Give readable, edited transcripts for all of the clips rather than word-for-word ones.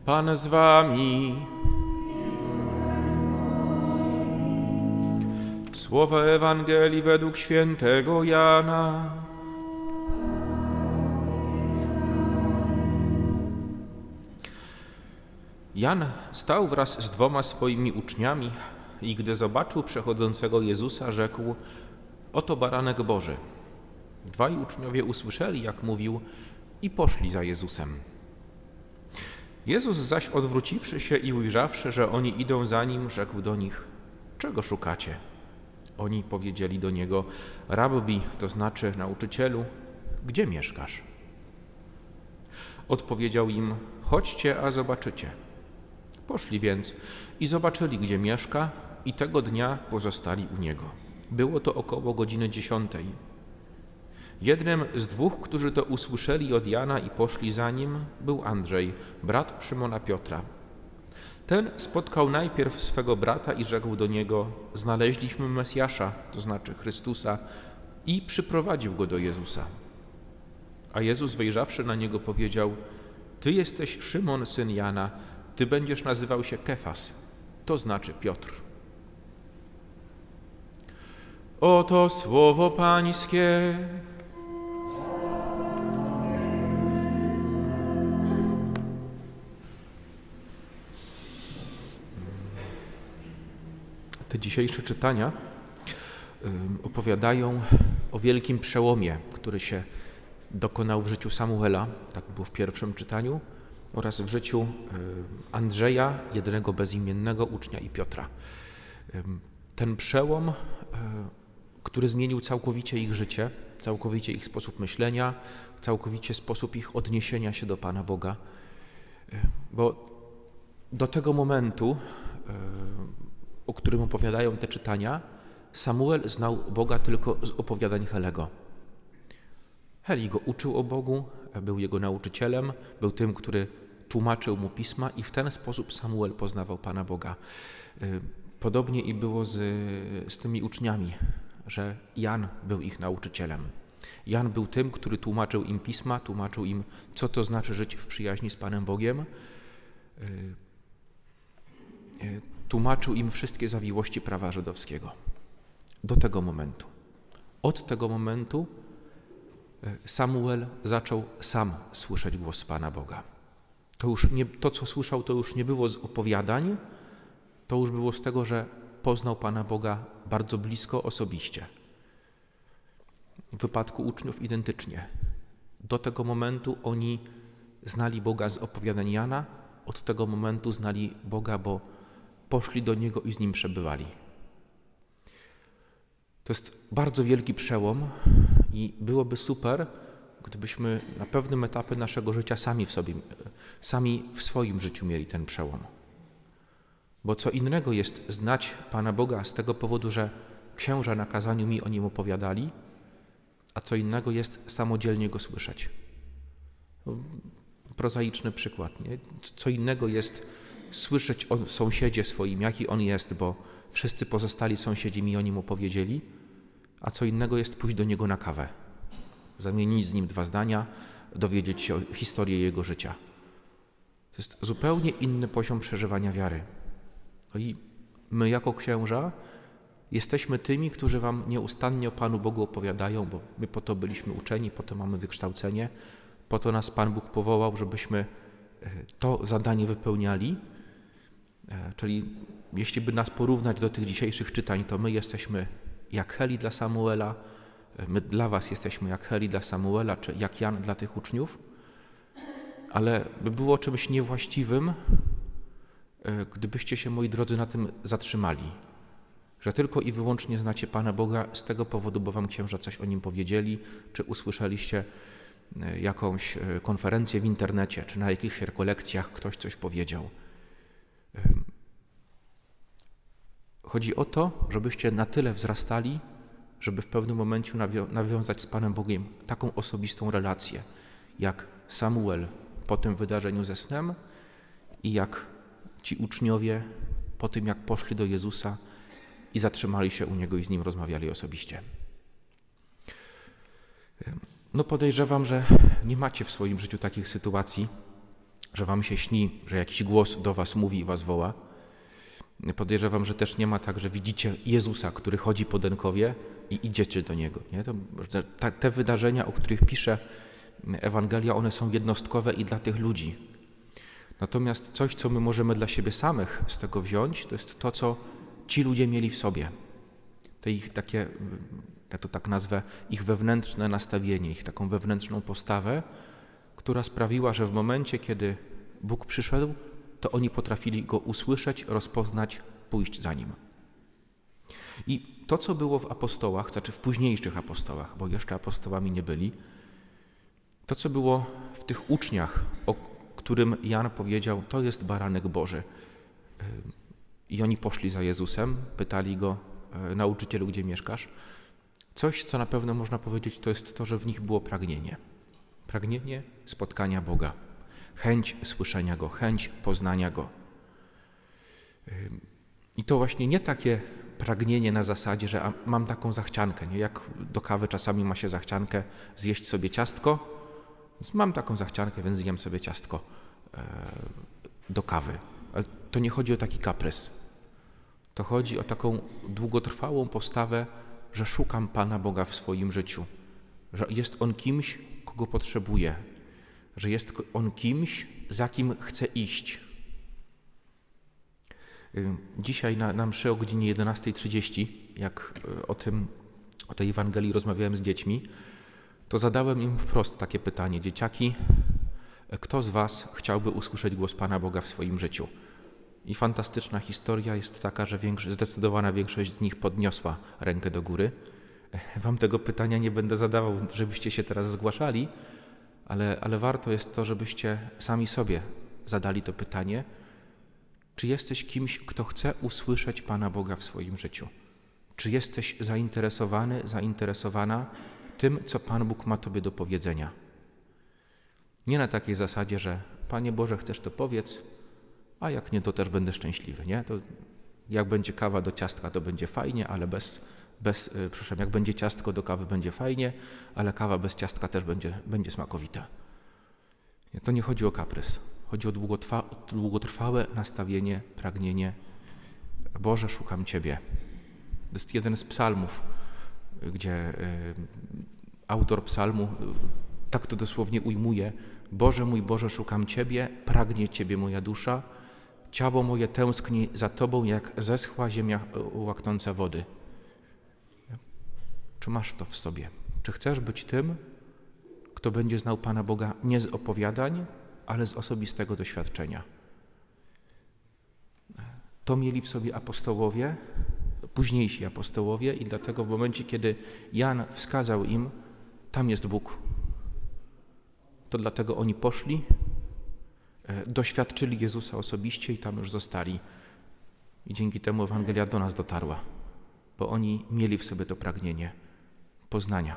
Pan z wami. Słowa Ewangelii według świętego Jana. Jan stał wraz z 2 swoimi uczniami i gdy zobaczył przechodzącego Jezusa, rzekł: oto baranek Boży. 2 uczniowie usłyszeli, jak mówił, i poszli za Jezusem. Jezus zaś, odwróciwszy się i ujrzawszy, że oni idą za Nim, rzekł do nich: czego szukacie? Oni powiedzieli do Niego: Rabbi, to znaczy nauczycielu, gdzie mieszkasz? Odpowiedział im: chodźcie, a zobaczycie. Poszli więc i zobaczyli, gdzie mieszka, i tego dnia pozostali u Niego. Było to około godziny 10. Jednym z 2, którzy to usłyszeli od Jana i poszli za Nim, był Andrzej, brat Szymona Piotra. Ten spotkał najpierw swego brata i rzekł do niego: znaleźliśmy Mesjasza, to znaczy Chrystusa, i przyprowadził go do Jezusa. A Jezus, wejrzawszy na niego, powiedział: ty jesteś Szymon, syn Jana, ty będziesz nazywał się Kefas, to znaczy Piotr. Oto słowo Pańskie. Te dzisiejsze czytania opowiadają o wielkim przełomie, który się dokonał w życiu Samuela, tak było w pierwszym czytaniu, oraz w życiu Andrzeja, jednego bezimiennego ucznia, i Piotra. Ten przełom, który zmienił całkowicie ich życie, całkowicie ich sposób myślenia, całkowicie sposób ich odniesienia się do Pana Boga. Bo do tego momentu, o którym opowiadają te czytania, Samuel znał Boga tylko z opowiadań Helego. Heli go uczył o Bogu, był jego nauczycielem, był tym, który tłumaczył mu pisma, i w ten sposób Samuel poznawał Pana Boga. Podobnie i było z tymi uczniami, że Jan był ich nauczycielem. Jan był tym, który tłumaczył im pisma, tłumaczył im, co to znaczy żyć w przyjaźni z Panem Bogiem. Tłumaczył im wszystkie zawiłości prawa żydowskiego. Do tego momentu. Od tego momentu Samuel zaczął sam słyszeć głos Pana Boga. To, co słyszał, to już nie było z opowiadań, to już było z tego, że poznał Pana Boga bardzo blisko, osobiście. W wypadku uczniów identycznie. Do tego momentu oni znali Boga z opowiadań Jana, od tego momentu znali Boga, bo poszli do Niego i z Nim przebywali. To jest bardzo wielki przełom i byłoby super, gdybyśmy na pewnym etapie naszego życia sami w swoim życiu mieli ten przełom. Bo co innego jest znać Pana Boga z tego powodu, że księża na kazaniu mi o Nim opowiadali, a co innego jest samodzielnie Go słyszeć. Prozaiczny przykład, nie? Co innego jest słyszeć o sąsiedzie swoim, jaki on jest, bo wszyscy pozostali sąsiedzi mi o nim opowiedzieli, a co innego jest pójść do niego na kawę, zamienić z nim 2 zdania, dowiedzieć się o historii jego życia. To jest zupełnie inny poziom przeżywania wiary. No i my jako księża jesteśmy tymi, którzy wam nieustannie o Panu Bogu opowiadają, bo my po to byliśmy uczeni, po to mamy wykształcenie, po to nas Pan Bóg powołał, żebyśmy to zadanie wypełniali. Czyli jeśli by nas porównać do tych dzisiejszych czytań, to my jesteśmy jak Heli dla Samuela, my dla was jesteśmy jak Heli dla Samuela, czy jak Jan dla tych uczniów, ale by było czymś niewłaściwym, gdybyście się, moi drodzy, na tym zatrzymali, że tylko i wyłącznie znacie Pana Boga z tego powodu, bo wam księża coś o Nim powiedzieli, czy usłyszeliście jakąś konferencję w internecie, czy na jakichś rekolekcjach ktoś coś powiedział. Chodzi o to, żebyście na tyle wzrastali, żeby w pewnym momencie nawiązać z Panem Bogiem taką osobistą relację, jak Samuel po tym wydarzeniu ze snem i jak ci uczniowie po tym, jak poszli do Jezusa i zatrzymali się u Niego i z Nim rozmawiali osobiście. No podejrzewam, że nie macie w swoim życiu takich sytuacji, że wam się śni, że jakiś głos do was mówi i was woła. Podejrzewam, że też nie ma tak, że widzicie Jezusa, który chodzi po Denkowie i idziecie do Niego. Nie? Te wydarzenia, o których pisze Ewangelia, one są jednostkowe i dla tych ludzi. Natomiast coś, co my możemy dla siebie samych z tego wziąć, to jest to, co ci ludzie mieli w sobie. Te ich takie, ja to tak nazwę, ich wewnętrzne nastawienie, ich taką wewnętrzną postawę, która sprawiła, że w momencie, kiedy Bóg przyszedł, to oni potrafili Go usłyszeć, rozpoznać, pójść za Nim. I to, co było w apostołach, znaczy w późniejszych apostołach, bo jeszcze apostołami nie byli, to, co było w tych uczniach, o którym Jan powiedział, to jest baranek Boży. I oni poszli za Jezusem, pytali Go, nauczycielu, gdzie mieszkasz? Coś, co na pewno można powiedzieć, to jest to, że w nich było pragnienie. Pragnienie spotkania Boga. Chęć słyszenia Go, chęć poznania Go. I to właśnie nie takie pragnienie na zasadzie, że mam taką zachciankę, nie? Jak do kawy czasami ma się zachciankę zjeść sobie ciastko, więc mam taką zachciankę, więc zjem sobie ciastko do kawy. Ale to nie chodzi o taki kaprys. To chodzi o taką długotrwałą postawę, że szukam Pana Boga w swoim życiu, że jest On kimś, kogo potrzebuję, że jest On kimś, za kim chcę iść. Dzisiaj na mszy o godzinie 11:30, jak o tej Ewangelii rozmawiałem z dziećmi, to zadałem im wprost takie pytanie. Dzieciaki, kto z was chciałby usłyszeć głos Pana Boga w swoim życiu? I fantastyczna historia jest taka, że zdecydowana większość z nich podniosła rękę do góry. Wam tego pytania nie będę zadawał, żebyście się teraz zgłaszali, ale warto jest to, żebyście sami sobie zadali to pytanie, czy jesteś kimś, kto chce usłyszeć Pana Boga w swoim życiu? Czy jesteś zainteresowany, zainteresowana tym, co Pan Bóg ma Tobie do powiedzenia? Nie na takiej zasadzie, że Panie Boże, chcesz to powiedz, a jak nie, to też będę szczęśliwy, nie? To jak będzie kawa do ciastka, to będzie fajnie, ale przepraszam, jak będzie ciastko do kawy, będzie fajnie, ale kawa bez ciastka też będzie smakowita. Nie, to nie chodzi o kaprys. Chodzi o długotrwałe nastawienie, pragnienie. Boże, szukam Ciebie. To jest jeden z psalmów, gdzie autor psalmu tak to dosłownie ujmuje. Boże mój Boże, szukam Ciebie, pragnie Ciebie moja dusza, ciało moje tęskni za Tobą, jak zeschła ziemia łaknąca wody. Czy masz to w sobie? Czy chcesz być tym, kto będzie znał Pana Boga nie z opowiadań, ale z osobistego doświadczenia? To mieli w sobie apostołowie, późniejsi apostołowie i dlatego w momencie, kiedy Jan wskazał im, tam jest Bóg, to dlatego oni poszli, doświadczyli Jezusa osobiście i tam już zostali. I dzięki temu Ewangelia do nas dotarła, bo oni mieli w sobie to pragnienie poznania.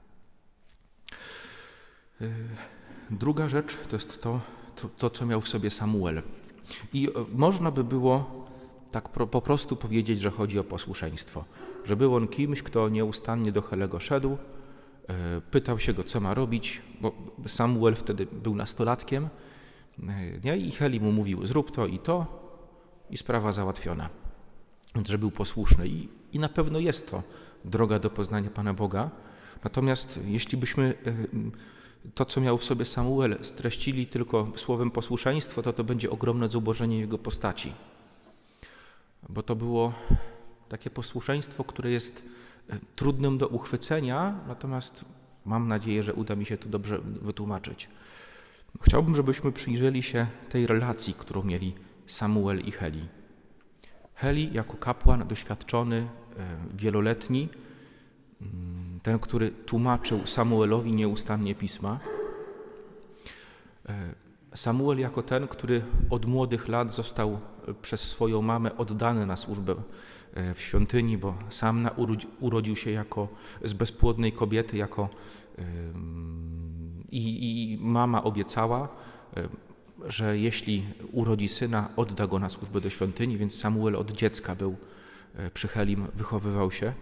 Druga rzecz to jest to, co miał w sobie Samuel. I można by było tak po prostu powiedzieć, że chodzi o posłuszeństwo. Że był on kimś, kto nieustannie do Helego szedł, pytał się go, co ma robić, bo Samuel wtedy był nastolatkiem, nie? I Heli mu mówił, zrób to i sprawa załatwiona. Więc, że był posłuszny i na pewno jest to droga do poznania Pana Boga. Natomiast jeśli byśmy to, co miał w sobie Samuel, streścili tylko słowem posłuszeństwo, to będzie ogromne zubożenie jego postaci. Bo to było takie posłuszeństwo, które jest trudnym do uchwycenia, natomiast mam nadzieję, że uda mi się to dobrze wytłumaczyć. Chciałbym, żebyśmy przyjrzeli się tej relacji, którą mieli Samuel i Heli. Heli jako kapłan doświadczony, wieloletni, ten, który tłumaczył Samuelowi nieustannie pisma. Samuel jako ten, który od młodych lat został przez swoją mamę oddany na służbę w świątyni, bo sam urodził się z bezpłodnej kobiety, i mama obiecała, że jeśli urodzi syna, odda go na służbę do świątyni, więc Samuel od dziecka był przy Helim, wychowywał się.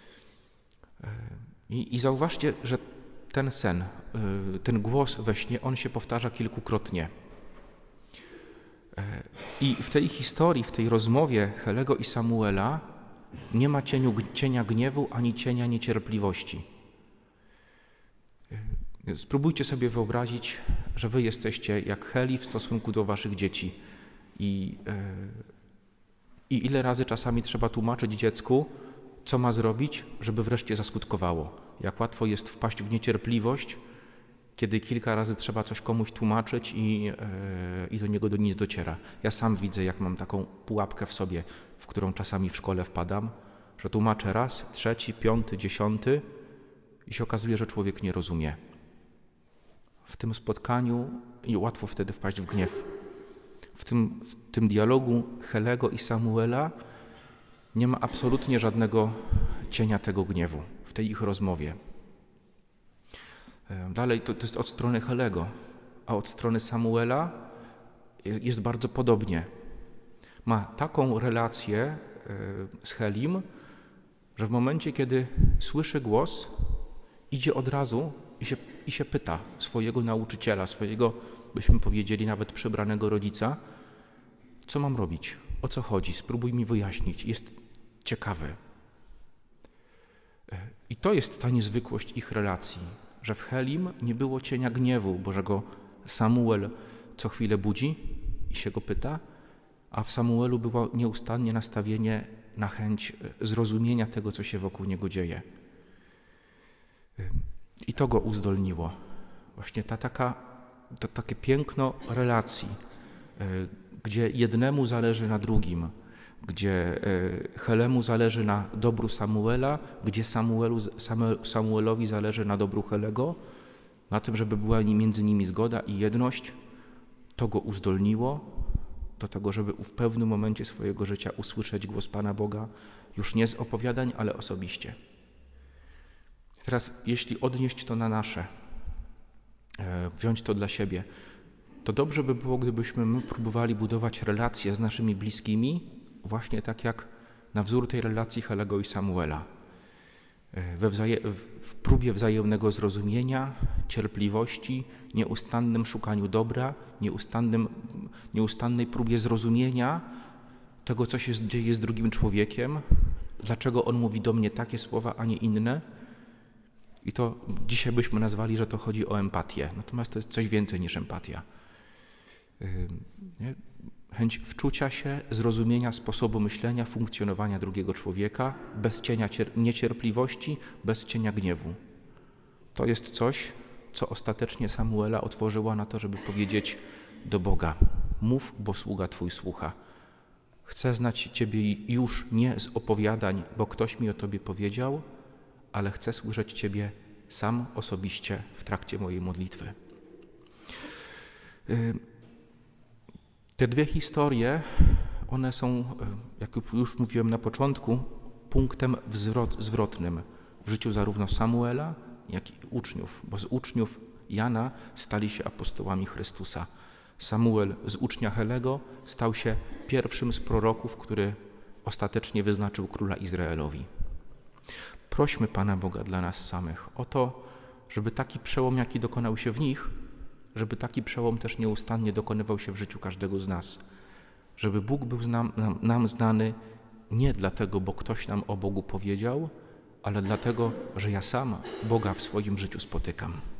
I zauważcie, że ten sen, ten głos we śnie, on się powtarza kilkukrotnie. I w tej historii, w tej rozmowie Helego i Samuela nie ma cienia gniewu ani cienia niecierpliwości. Spróbujcie sobie wyobrazić, że wy jesteście jak Heli w stosunku do waszych dzieci. I ile razy czasami trzeba tłumaczyć dziecku, co ma zrobić, żeby wreszcie zaskutkowało. Jak łatwo jest wpaść w niecierpliwość, kiedy kilka razy trzeba coś komuś tłumaczyć i do niego nie dociera. Ja sam widzę, jak mam taką pułapkę w sobie, w którą czasami w szkole wpadam, że tłumaczę raz, 3., 5., 10. i się okazuje, że człowiek nie rozumie. W tym spotkaniu łatwo wtedy wpaść w gniew. W tym dialogu Helego i Samuela nie ma absolutnie żadnego cienia tego gniewu w tej ich rozmowie. Dalej to jest od strony Helego, a od strony Samuela jest bardzo podobnie. Ma taką relację z Helim, że w momencie, kiedy słyszy głos, idzie od razu i się pyta swojego nauczyciela, swojego, byśmy powiedzieli, nawet przybranego rodzica, co mam robić, o co chodzi, spróbuj mi wyjaśnić, jest ciekawy. I to jest ta niezwykłość ich relacji, że w Helim nie było cienia gniewu, bo że go Samuel co chwilę budzi i się go pyta, a w Samuelu było nieustannie nastawienie na chęć zrozumienia tego, co się wokół niego dzieje. I to go uzdolniło. Właśnie to takie piękno relacji, gdzie jednemu zależy na drugim, gdzie Helemu zależy na dobru Samuela, gdzie Samuelowi zależy na dobru Helego, na tym, żeby była między nimi zgoda i jedność, to go uzdolniło do tego, żeby w pewnym momencie swojego życia usłyszeć głos Pana Boga, już nie z opowiadań, ale osobiście. Teraz, jeśli odnieść to na nasze, wziąć to dla siebie, to dobrze by było, gdybyśmy my próbowali budować relacje z naszymi bliskimi, właśnie tak jak na wzór tej relacji Helego i Samuela. W próbie wzajemnego zrozumienia, cierpliwości, nieustannym szukaniu dobra, nieustannej próbie zrozumienia tego, co się dzieje z drugim człowiekiem, dlaczego on mówi do mnie takie słowa, a nie inne. I to dzisiaj byśmy nazwali, że to chodzi o empatię. Natomiast to jest coś więcej niż empatia. Chęć wczucia się, zrozumienia sposobu myślenia, funkcjonowania drugiego człowieka, bez cienia niecierpliwości, bez cienia gniewu. To jest coś, co ostatecznie Samuela otworzyła na to, żeby powiedzieć do Boga: mów, bo sługa Twój słucha. Chcę znać Ciebie już nie z opowiadań, bo ktoś mi o Tobie powiedział, ale chcę słyszeć Ciebie sam osobiście w trakcie mojej modlitwy. Te dwie historie, one są, jak już mówiłem na początku, punktem zwrotnym w życiu zarówno Samuela, jak i uczniów, bo z uczniów Jana stali się apostołami Chrystusa. Samuel z ucznia Helego stał się pierwszym z proroków, który ostatecznie wyznaczył króla Izraelowi. Prośmy Pana Boga dla nas samych o to, żeby taki przełom, jaki dokonał się w nich, żeby taki przełom też nieustannie dokonywał się w życiu każdego z nas. Żeby Bóg był nam znany nie dlatego, bo ktoś nam o Bogu powiedział, ale dlatego, że ja sam Boga w swoim życiu spotykam.